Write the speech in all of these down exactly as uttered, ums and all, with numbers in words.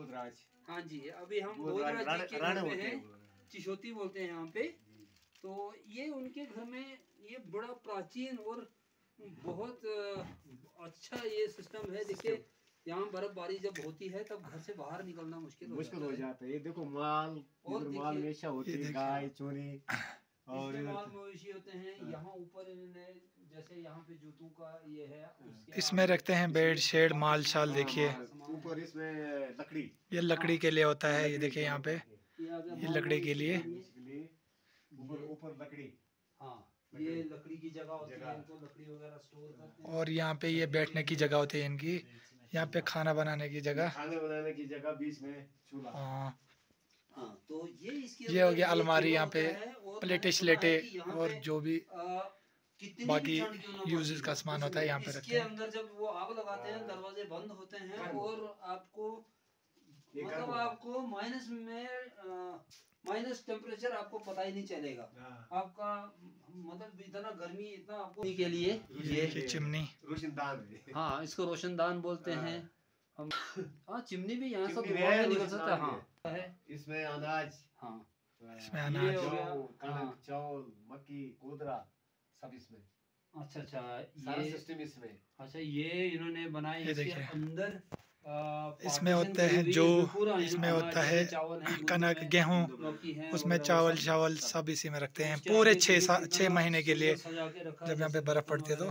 गोदराज। हाँ जी, अभी हम गोदराज जी के घर पे हैं, चिशोती बोलते हैं यहाँ पे। तो ये उनके घर में ये बड़ा प्राचीन और बहुत अच्छा ये सिस्टम है। देखिए यहाँ बर्फबारी जब होती है तब घर से बाहर निकलना मुश्किल मुश्किल हो जाता है। ये देखो माल और माल हमेशा होती है, गाय चोरी और माल मवेशी होते हैं। यहाँ ऊपर इन्होंने जैसे यहाँ पे जूतों का ये है, इसमें रखते हैं बेड शेड माल शाल। देखिए ऊपर इसमें लकड़ी, ये लकड़ी के लिए होता है। ये देखिए यहाँ पे ये लकड़ी के लिए, ऊपर ऊपर लकड़ी। हाँ, ये लकड़ी की जगह होती है, इनको लकड़ी वगैरह स्टोर करते हैं। और यहाँ पे ये बैठने की जगह होती है इनकी, यहाँ पे खाना बनाने की जगह, खाना बनाने की जगह, बीच में चूल्हा। हाँ हाँ, तो ये इसके ये हो गया अलमारी। यहाँ पे प्लेटें स्लेटे और जो भी बाकी यूजेस का सामान होता है यहाँ पे रखते हैं। अंदर जब वो आग लगाते हैं दरवाजे बंद होते हैं और आपको मतलब आपको माइनस में माइनस टेम्परेचर आपको पता ही नहीं चलेगा आपका, मतलब इतना गर्मी इतना आपको के लिए ये चिमनी रोशनदान। हाँ, इसको रोशनदान बोलते हैं हम। हाँ, चिमनी भी यहाँ सब निकल सकता है। हाँ, इसमें अनाज, हाँ इसमें अनाज, कनक, चावल, मक्की, कोदरा सब इसमें। अच्छा अच्छा, सारा सिस्टम इसमें। अच्छा, ये इन्होंने बनाए। इसके अंदर इसमें होते हैं जो इसमें होता है कनक गेहूँ, उसमें चावल चावल सब इसी में रखते हैं पूरे छः साल छः महीने के लिए जब यहाँ पे बर्फ पड़ती है। तो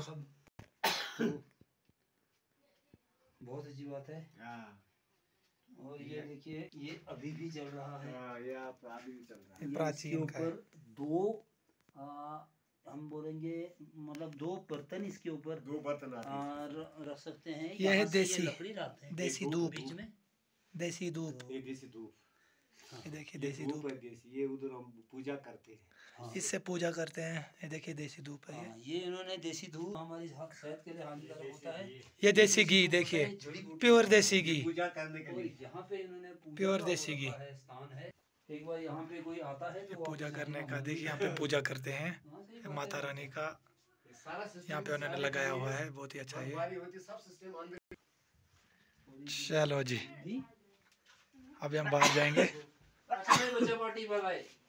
बहुत अच्छी बात है। और ये देखिए ये अभी भी चल रहा है। ये अभी भी चल रहा है। प्राचीन का है। दो आ, हम बोलेंगे मतलब दो बर्तन इसके ऊपर दो बर्तन रख सकते हैं। यह है देसी लकड़ी लाते हैं, देसी धूप, बीच में देसी धूप। ये देसी धूप, ये देखिए देसी धूप है देसी। ये उधर हम पूजा करते हैं। हाँ, इससे पूजा करते हैं। ये देखिए देसी धूप है। हाँ, ये इन्होंने देसी धूप हमारी सेहत के लिए हानिकारक होता है। ये देसी घी देखिए, प्योर देसी घी, पूजा करने के लिए। यहाँ पे इन्होंने प्योर देसी घी स्थान है। एक बार यहाँ पे कोई आता है तो पूजा करने का। देखिए यहाँ पे पूजा करते हैं माता रानी का, यहाँ पे उन्होंने लगाया हुआ है। बहुत ही अच्छा है। चलो जी, अभी हम बाहर जाएंगे। अच्छा,